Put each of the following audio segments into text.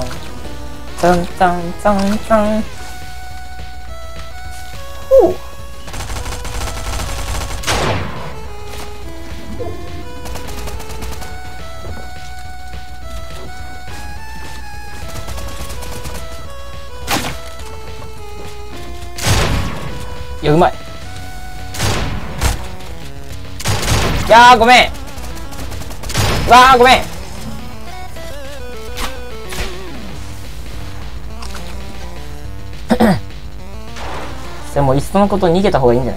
ツンツンツンツン。ほう。いや、うまい。いやー、ごめん。うわー、ごめん。それもういっそのこと逃げた方がいいんじゃない？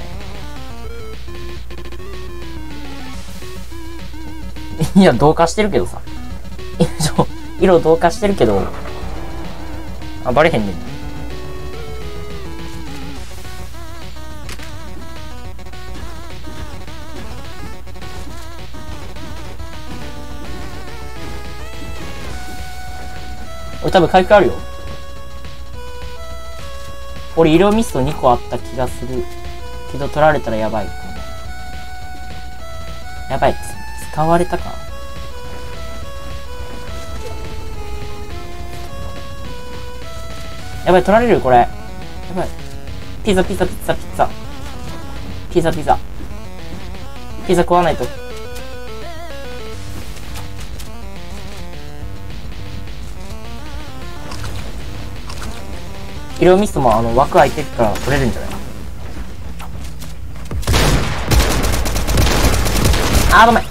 いや、同化してるけどさ。色同化してるけど、あ、バレへんねん。 俺多分回復あるよ。俺色ミスト2個あった気がする。けど取られたらやばいかも。やばい。使われたか。やばい、取られるよ、これ。やばい。ピザ。ピザ食わないと。色ミストも枠空いてるから取れるんじゃない？ごめん。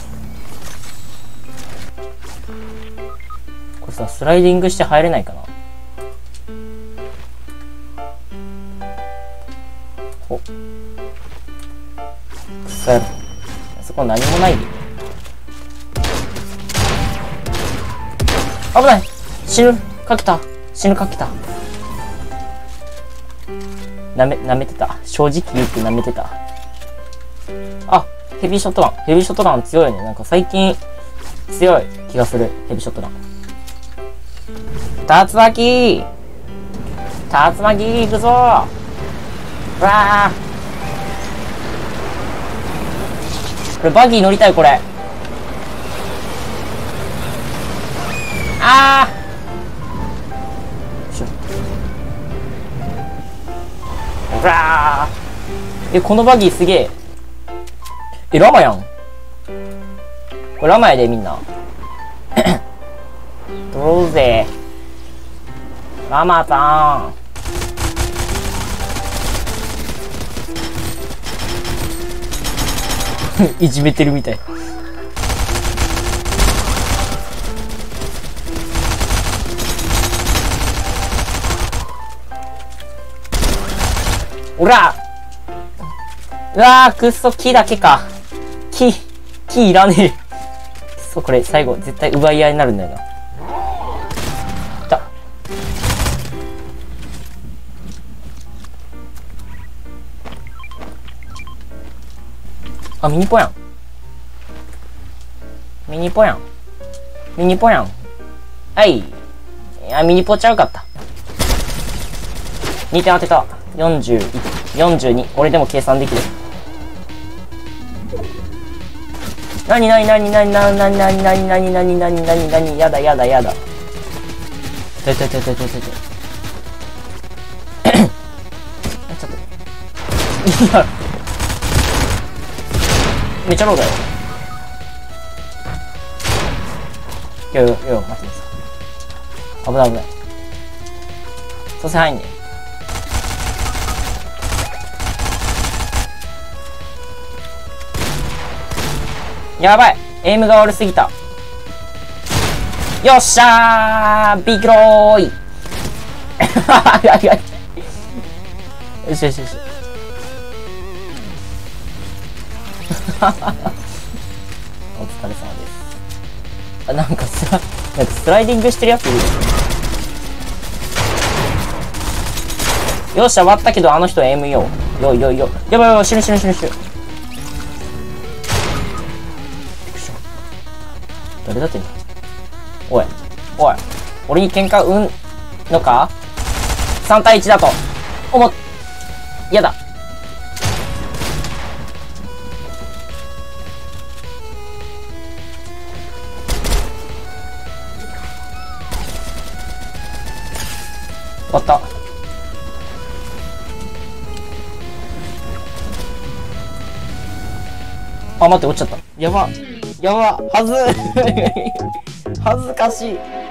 これさ、スライディングして入れないかな。お。くそやろ。そこ何もないで。危ない！死ぬかけた。舐めてた。正直言って舐めてた。あ、ヘビーショットガン。ヘビーショットガン強いね。なんか最近強い気がする。ヘビーショットガン。竜巻行くぞー。うわー。これバギー乗りたい、これ。うわー。このバギーすげえ。ラマやん。これラマやで、みんな。取ろうぜ。ラマさん。いじめてるみたい。おら！うわー、くっそ、木だけか。木いらねえ。くっそ、これ最後絶対奪い合いになるんだよな。ミニポやん。ミニポやん。はい。ミニポちゃうかった。2点当てた。42。俺でも計算できる。なにやだ。ちょっと。いや。めっちゃローだよ。待ってください。危ない。蘇生入んね。やばい。エイムが悪すぎた。よっしゃー、ビクローイ。よし。お疲れ様です。なんかスライディングしてるやついる。よっしゃ、割ったけどあの人 M よ。よ。やばい、死ぬ。誰だってんだ。おい。俺に喧嘩売んのか？ 3 対1だと。やだ。終わった。待って、落ちちゃった。やば。恥ずかしい。